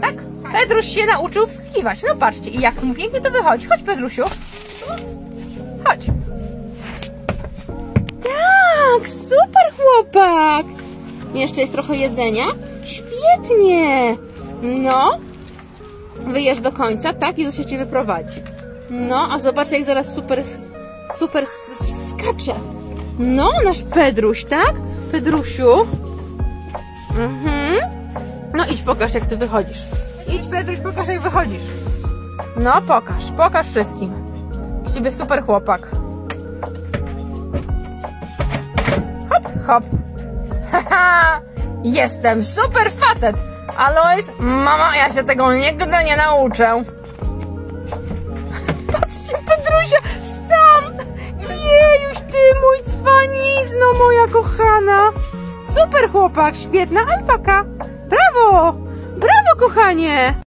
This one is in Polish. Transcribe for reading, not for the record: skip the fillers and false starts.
Tak? Pedruś się nauczył wskakiwać. No patrzcie, i jak mu pięknie to wychodzi. Chodź, Pedrusiu. Chodź. Tak, super chłopak. Jeszcze jest trochę jedzenia. Świetnie. No. Wyjesz do końca, tak? I Zuzia cię wyprowadzi. No, a zobaczcie, jak zaraz super skacze. No, nasz Pedruś, tak? Pedrusiu. No idź, pokaż, jak ty wychodzisz. Idź, Pedruś, pokaż, jak wychodzisz. No, pokaż wszystkim. Z ciebie super chłopak. Hop, hop. Haha, jestem super facet. Alois, mama, ja się tego nigdy nie nauczę. Patrzcie, Pedrusia, sam. Jejuś ty, mój cwanizno, moja kochana. Super chłopak, świetna alpaka. Brawo, brawo, kochanie.